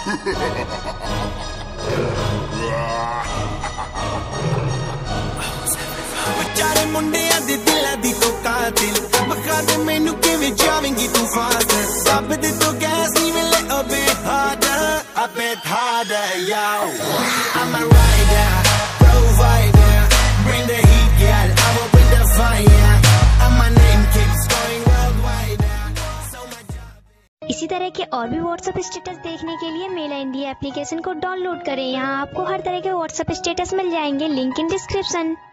बेचारे मुंडियां दे दिलां दी तो कातिल बखा दे मैनू किवें जावेंगी तू फास्ट सब दे तो गैस नहीं मिले a bit harder yo I'm a rider provider bring the heat girl I will bring the fire and my name keeps going worldwide so much इसी तरह के और भी व्हाट्सएप स्टेटस देखने के लिए मेल इंडिया एप्लीकेशन को डाउनलोड करें। यहाँ आपको हर तरह के व्हाट्सएप स्टेटस मिल जाएंगे, लिंक इन डिस्क्रिप्शन।